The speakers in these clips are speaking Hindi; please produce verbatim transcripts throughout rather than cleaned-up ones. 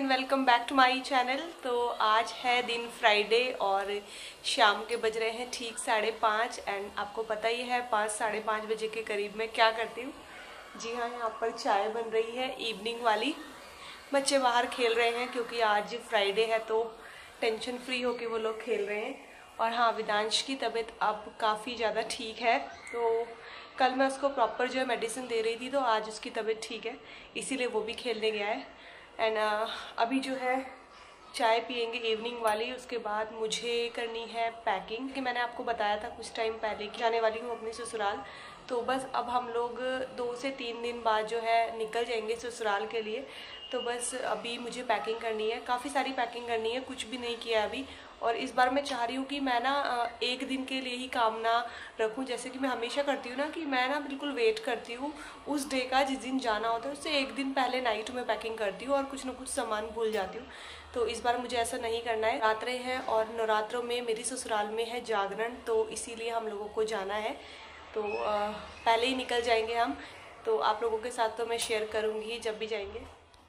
Welcome back to my channel. तो आज है दिन फ्राइडे और शाम के बज रहे हैं ठीक साढ़े पाँच एंड आपको पता ही है पाँच साढ़े पाँच बजे के करीब मैं क्या करती हूँ। जी हाँ, यहाँ पर चाय बन रही है इवनिंग वाली। बच्चे बाहर खेल रहे हैं क्योंकि आज फ्राइडे है तो टेंशन फ्री होके वो लोग खेल रहे हैं। और हाँ, विदांश की तबीयत अब काफ़ी ज़्यादा ठीक है, तो कल मैं उसको प्रॉपर जो है मेडिसिन दे रही थी, तो आज उसकी तबीयत ठीक है, इसीलिए वो भी खेलने गया है। एंड uh, अभी जो है चाय पियेंगे इवनिंग वाली। उसके बाद मुझे करनी है पैकिंग कि मैंने आपको बताया था कुछ टाइम पहले कि जाने वाली हूँ अपने ससुराल। तो बस अब हम लोग दो से तीन दिन बाद जो है निकल जाएंगे ससुराल के लिए। तो बस अभी मुझे पैकिंग करनी है, काफ़ी सारी पैकिंग करनी है, कुछ भी नहीं किया अभी। और इस बार मैं चाह रही हूँ कि मैं ना एक दिन के लिए ही काम ना रखूँ, जैसे कि मैं हमेशा करती हूँ ना कि मैं ना बिल्कुल वेट करती हूँ उस डे का जिस दिन जाना होता है, उससे एक दिन पहले नाइट में पैकिंग करती हूँ और कुछ ना कुछ सामान भूल जाती हूँ। तो इस बार मुझे ऐसा नहीं करना है। रात्रे हैं और नवरात्रों में मेरी ससुराल में है जागरण, तो इसीलिए हम लोगों को जाना है। तो आ, पहले ही निकल जाएंगे हम। तो आप लोगों के साथ तो मैं शेयर करूँगी जब भी जाएंगे।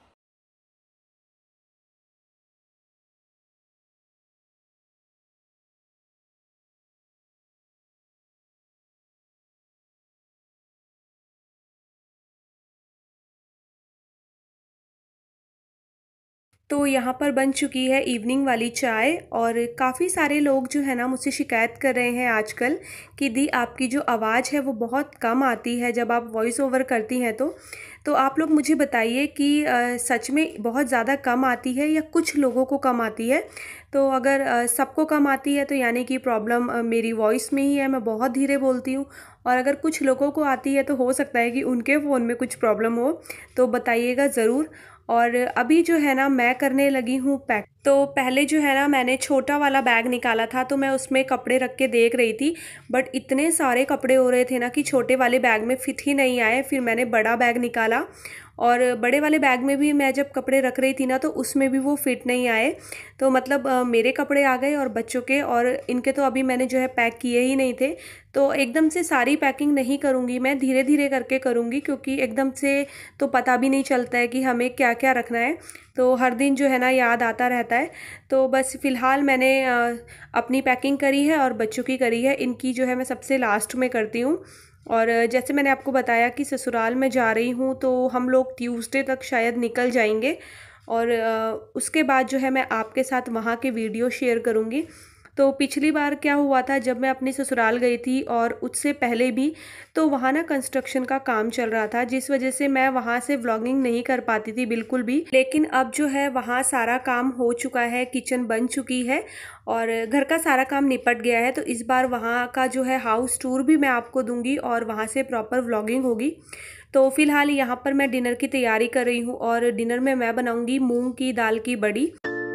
तो यहाँ पर बन चुकी है इवनिंग वाली चाय और काफ़ी सारे लोग जो है ना मुझसे शिकायत कर रहे हैं आजकल कि दी आपकी जो आवाज़ है वो बहुत कम आती है जब आप वॉइस ओवर करती हैं। तो तो आप लोग मुझे बताइए कि आ, सच में बहुत ज़्यादा कम आती है या कुछ लोगों को कम आती है। तो अगर आ, सबको कम आती है तो यानी कि प्रॉब्लम मेरी वॉइस में ही है, मैं बहुत धीरे बोलती हूँ। और अगर कुछ लोगों को आती है तो हो सकता है कि उनके फ़ोन में कुछ प्रॉब्लम हो, तो बताइएगा ज़रूर। और अभी जो है ना मैं करने लगी हूँ पैक। तो पहले जो है ना मैंने छोटा वाला बैग निकाला था, तो मैं उसमें कपड़े रख के देख रही थी, बट इतने सारे कपड़े हो रहे थे ना कि छोटे वाले बैग में फिट ही नहीं आए। फिर मैंने बड़ा बैग निकाला और बड़े वाले बैग में भी मैं जब कपड़े रख रही थी ना तो उसमें भी वो फिट नहीं आए। तो मतलब आ, मेरे कपड़े आ गए और बच्चों के, और इनके तो अभी मैंने जो है पैक किए ही नहीं थे। तो एकदम से सारी पैकिंग नहीं करूँगी, मैं धीरे धीरे करके करूँगी क्योंकि एकदम से तो पता भी नहीं चलता है कि हमें क्या क्या रखना है। तो हर दिन जो है ना याद आता रहता है। तो बस फ़िलहाल मैंने आ, अपनी पैकिंग करी है और बच्चों की करी है। इनकी जो है मैं सबसे लास्ट में करती हूँ। और जैसे मैंने आपको बताया कि ससुराल में जा रही हूँ, तो हम लोग ट्यूसडे तक शायद निकल जाएंगे और उसके बाद जो है मैं आपके साथ वहाँ के वीडियो शेयर करूँगी। तो पिछली बार क्या हुआ था जब मैं अपने ससुराल गई थी और उससे पहले भी, तो वहाँ ना कंस्ट्रक्शन का काम चल रहा था, जिस वजह से मैं वहाँ से व्लॉगिंग नहीं कर पाती थी बिल्कुल भी। लेकिन अब जो है वहाँ सारा काम हो चुका है, किचन बन चुकी है और घर का सारा काम निपट गया है। तो इस बार वहाँ का जो है हाउस टूर भी मैं आपको दूंगी और वहाँ से प्रॉपर व्लॉगिंग होगी। तो फिलहाल यहाँ पर मैं डिनर की तैयारी कर रही हूँ और डिनर में मैं बनाऊँगी मूँग की दाल की बड़ी।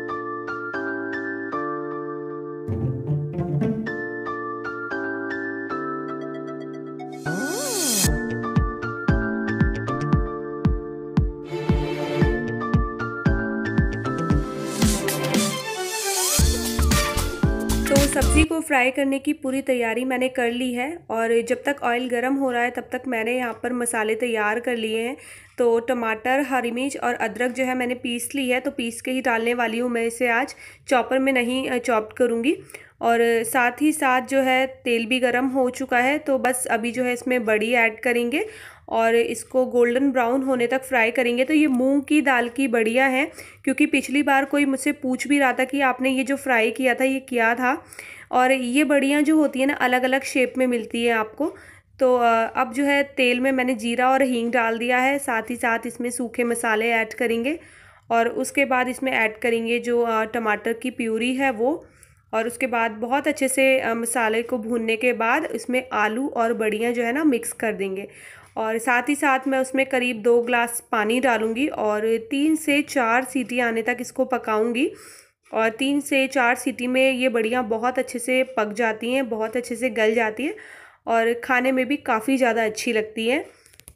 सब्ज़ी को फ्राई करने की पूरी तैयारी मैंने कर ली है और जब तक ऑयल गर्म हो रहा है तब तक मैंने यहाँ पर मसाले तैयार कर लिए हैं। तो टमाटर, हरी मिर्च और अदरक जो है मैंने पीस ली है, तो पीस के ही डालने वाली हूँ मैं इसे, आज चॉपर में नहीं चॉप्ड करूँगी। और साथ ही साथ जो है तेल भी गर्म हो चुका है, तो बस अभी जो है इसमें बड़ी ऐड करेंगे और इसको गोल्डन ब्राउन होने तक फ्राई करेंगे। तो ये मूंग की दाल की बड़ियाँ हैं, क्योंकि पिछली बार कोई मुझसे पूछ भी रहा था कि आपने ये जो फ्राई किया था ये क्या था। और ये बड़ियाँ जो होती है ना अलग अलग शेप में मिलती है आपको। तो अब जो है तेल में मैंने जीरा और हींग डाल दिया है, साथ ही साथ इसमें सूखे मसाले ऐड करेंगे और उसके बाद इसमें ऐड करेंगे जो टमाटर की प्यूरी है वो। और उसके बाद बहुत अच्छे से मसाले को भूनने के बाद इसमें आलू और बड़ियाँ जो है ना मिक्स कर देंगे। और साथ ही साथ मैं उसमें करीब दो ग्लास पानी डालूंगी और तीन से चार सीटी आने तक इसको पकाऊंगी। और तीन से चार सीटी में ये बड़ियाँ बहुत अच्छे से पक जाती हैं, बहुत अच्छे से गल जाती हैं और खाने में भी काफ़ी ज़्यादा अच्छी लगती हैं।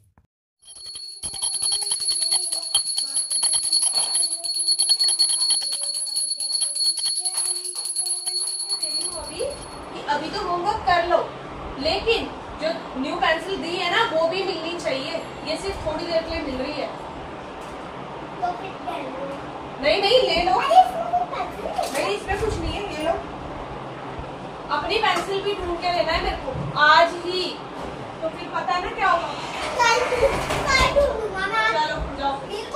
अभी तो होमवर्क कर लो, लेकिन जो न्यू पेंसिल दी है ना वो भी मिलनी चाहिए, ये सिर्फ थोड़ी देर के लिए मिल रही है। तो फिर नहीं नहीं ले लो, नहीं इसमें कुछ नहीं है, ले लो। अपनी पेंसिल भी ढूंढ के लेना है मेरे को आज ही, तो फिर पता है ना क्या होगा। चलो जाओ।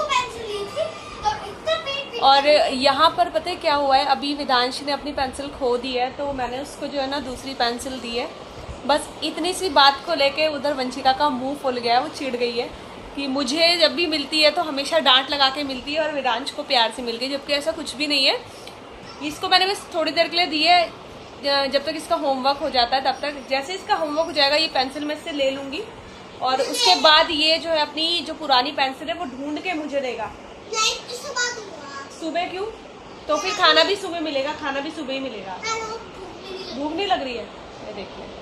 और यहाँ पर पता है क्या हुआ है, अभी विदांश ने अपनी पेंसिल खो दी है, तो मैंने उसको जो है ना दूसरी पेंसिल दी है। बस इतनी सी बात को लेके उधर वंशिका का मुंह फुल गया, वो चिढ़ गई है कि मुझे जब भी मिलती है तो हमेशा डांट लगा के मिलती है और विदांश को प्यार से मिल गई, जबकि ऐसा कुछ भी नहीं है। इसको मैंने बस थोड़ी देर के लिए दी है, जब तक इसका होमवर्क हो जाता है तब तक। जैसे इसका होमवर्क हो जाएगा ये पेंसिल मैं इससे ले लूँगी और उसके बाद ये जो है अपनी जो पुरानी पेंसिल है वो ढूंढ के मुझे देगा। सुबह क्यों? तो फिर खाना भी सुबह मिलेगा, खाना भी सुबह ही मिलेगा। भूख नहीं लग रही है? मैं देख ले।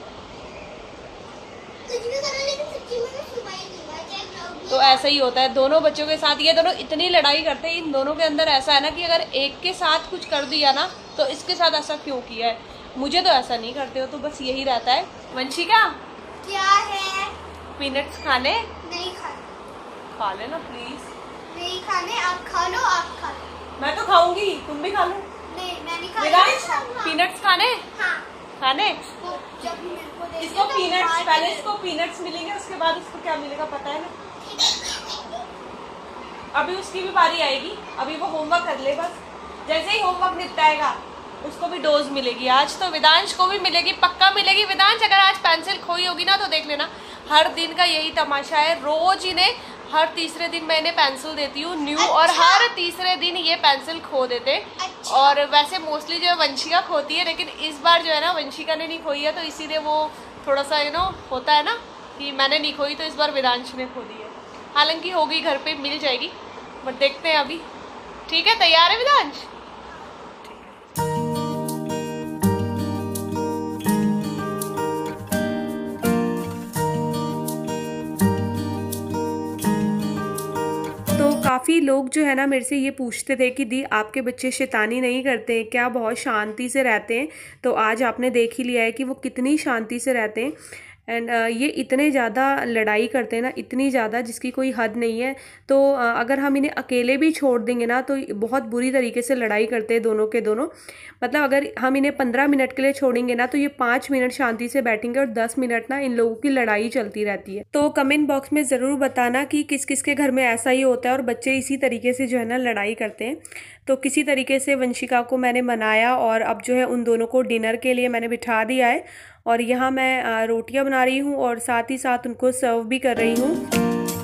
तो ऐसा ही होता है दोनों बच्चों के साथ, ये दोनों इतनी लड़ाई करते हैं। इन दोनों के अंदर ऐसा है ना कि अगर एक के साथ कुछ कर दिया ना तो इसके साथ ऐसा क्यों किया है। मुझे तो ऐसा नहीं करते हो, तो बस यही रहता है। वंशिका क्या है? पीनट्स खाने? नहीं खाने। खा लेना प्लीज। नहीं खाने, आप खा लो, आप खा लो। मैं तो खाऊंगी, तुम भी खा लो। नहीं मैं नहीं खाऊंगी। पीनट्स खाने? हाँ खाने। जब मेरे को दे इसको पीनट्स, पहले इसको पीनट्स मिलेंगे, उसके बाद इसको क्या मिलेगा पता है ना। अभी उसकी भी बारी आएगी, अभी वो होमवर्क कर ले बस। जैसे ही होमवर्क निपटाएगा उसको भी डोज मिलेगी। आज तो विदांश को भी मिलेगी, पक्का मिलेगी। विदांश अगर आज पेंसिल खोई होगी ना तो देख लेना, हर दिन का यही तमाशा है। रोज इन्हें हर तीसरे दिन मैं इन्हें पेंसिल देती हूँ न्यू, अच्छा। और हर तीसरे दिन ये पेंसिल खो देते। अच्छा। और वैसे मोस्टली जो है वंशिका खोती है, लेकिन इस बार जो है ना वंशिका ने नहीं खोई है, तो इसीलिए वो थोड़ा सा यू नो होता है ना कि मैंने नहीं खोई, तो इस बार विदांश ने खो दी है। हालांकि होगी घर पे, मिल जाएगी, बट देखते हैं अभी। ठीक है, तैयार है विदांश? काफ़ी लोग जो है ना मेरे से ये पूछते थे कि दी आपके बच्चे शैतानी नहीं करते हैं क्या, बहुत शांति से रहते हैं। तो आज आपने देख ही लिया है कि वो कितनी शांति से रहते हैं। एंड uh, ये इतने ज़्यादा लड़ाई करते हैं ना, इतनी ज़्यादा जिसकी कोई हद नहीं है। तो uh, अगर हम इन्हें अकेले भी छोड़ देंगे ना तो बहुत बुरी तरीके से लड़ाई करते हैं दोनों के दोनों। मतलब अगर हम इन्हें पंद्रह मिनट के लिए छोड़ेंगे ना तो ये पाँच मिनट शांति से बैठेंगे और दस मिनट ना इन लोगों की लड़ाई चलती रहती है। तो कमेंट बॉक्स में ज़रूर बताना कि किस किस के घर में ऐसा ही होता है और बच्चे इसी तरीके से जो है ना लड़ाई करते हैं। तो किसी तरीके से वंशिका को मैंने मनाया और अब जो है उन दोनों को डिनर के लिए मैंने बिठा दिया है। और यहाँ मैं रोटियां बना रही हूँ और साथ ही साथ उनको सर्व भी कर रही हूँ।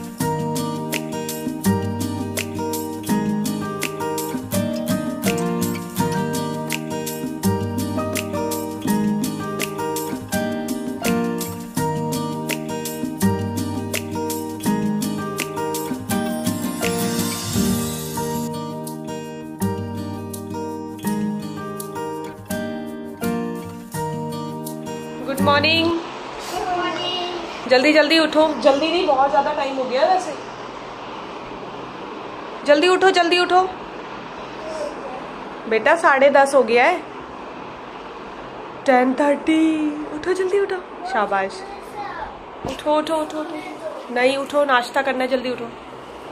Good morning. जल्दी जल्दी उठो। जल्दी नहीं, बहुत ज़्यादा टाइम हो गया वैसे। जल्दी उठो जल्दी उठो बेटा, साढ़े दस हो गया है। Ten thirty. उठो जल्दी उठो। शाबाश, उठो उठो उठो उठो। नहीं उठो, नाश्ता करना है, जल्दी उठो।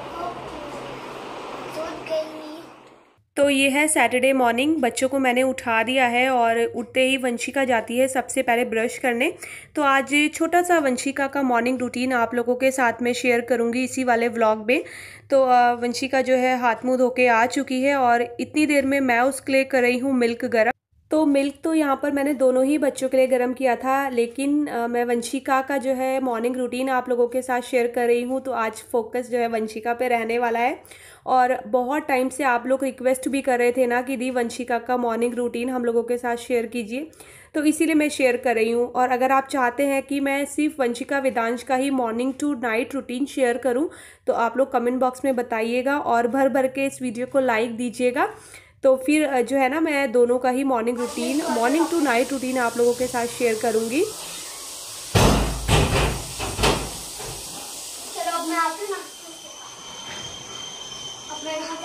तो ये है सैटरडे मॉर्निंग। बच्चों को मैंने उठा दिया है और उठते ही वंशिका जाती है सबसे पहले ब्रश करने। तो आज छोटा सा वंशिका का मॉर्निंग रूटीन आप लोगों के साथ में शेयर करूंगी इसी वाले व्लॉग में। तो वंशिका जो है हाथ मुंह धो के आ चुकी है और इतनी देर में मैं उसके लिए कर रही हूँ मिल्क गर्म। तो मिल्क तो यहाँ पर मैंने दोनों ही बच्चों के लिए गर्म किया था, लेकिन आ, मैं वंशिका का जो है मॉर्निंग रूटीन आप लोगों के साथ शेयर कर रही हूँ। तो आज फोकस जो है वंशिका पे रहने वाला है। और बहुत टाइम से आप लोग रिक्वेस्ट भी कर रहे थे ना कि दी वंशिका का मॉर्निंग रूटीन हम लोगों के साथ शेयर कीजिए, तो इसीलिए मैं शेयर कर रही हूँ। और अगर आप चाहते हैं कि मैं सिर्फ वंशिका वेदांश का ही morning to night routine share करूँ तो आप लोग कमेंट बॉक्स में बताइएगा और भर भर के इस वीडियो को लाइक दीजिएगा। तो फिर जो है ना मैं दोनों का ही morning routine, morning to night routine आप लोगों के साथ शेयर करूँगी।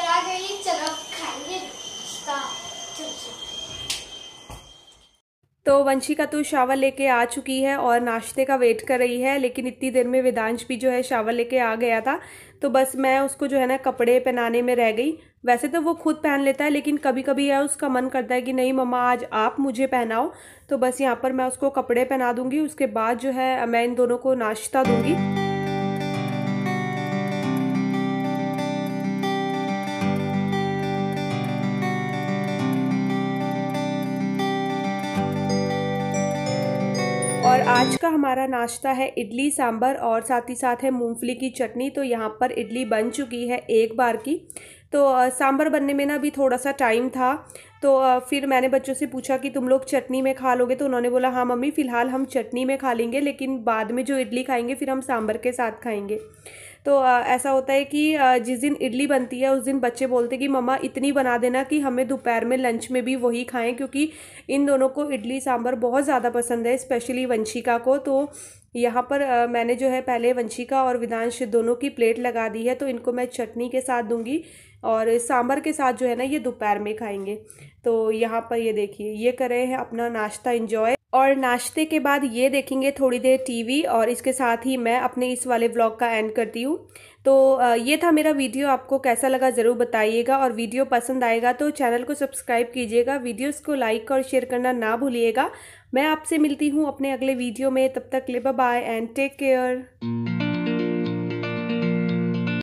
तो तो वंशिका तो शावर लेके आ चुकी है और नाश्ते का वेट कर रही है, लेकिन इतनी देर में वेदांश भी जो है शावर लेके आ गया था, तो बस मैं उसको जो है ना कपड़े पहनाने में रह गई। वैसे तो वो खुद पहन लेता है, लेकिन कभी कभी है उसका मन करता है कि नहीं मम्मा आज आप मुझे पहनाओ, तो बस यहाँ पर मैं उसको कपड़े पहना दूँगी। उसके बाद जो है मैं इन दोनों को नाश्ता दूँगी। और आज का हमारा नाश्ता है इडली सांभर और साथ ही साथ है मूंगफली की चटनी। तो यहाँ पर इडली बन चुकी है एक बार की। तो सांभर बनने में ना अभी थोड़ा सा टाइम था, तो फिर मैंने बच्चों से पूछा कि तुम लोग चटनी में खा लोगे, तो उन्होंने बोला हाँ मम्मी फ़िलहाल हम चटनी में खा लेंगे, लेकिन बाद में जो इडली खाएंगे फिर हम सांभर के साथ खाएंगे। तो ऐसा होता है कि जिस दिन इडली बनती है उस दिन बच्चे बोलते कि मम्मा इतनी बना देना कि हमें दोपहर में लंच में भी वही खाएं, क्योंकि इन दोनों को इडली सांभर बहुत ज़्यादा पसंद है, स्पेशली वंशिका को। तो यहाँ पर मैंने जो है पहले वंशिका और वेदांश दोनों की प्लेट लगा दी है, तो इनको मैं चटनी के साथ दूंगी और सांभर के साथ जो है ना ये दोपहर में खाएंगे। तो यहाँ पर ये देखिए ये कर रहे हैं अपना नाश्ता एंजॉय, और नाश्ते के बाद ये देखेंगे थोड़ी देर टीवी, और इसके साथ ही मैं अपने इस वाले व्लॉग का एंड करती हूँ। तो ये था मेरा वीडियो, आपको कैसा लगा ज़रूर बताइएगा, और वीडियो पसंद आएगा तो चैनल को सब्सक्राइब कीजिएगा, वीडियोस को लाइक और शेयर करना ना भूलिएगा। मैं आपसे मिलती हूँ अपने अगले वीडियो में, तब तक के लिए bye bye and take care.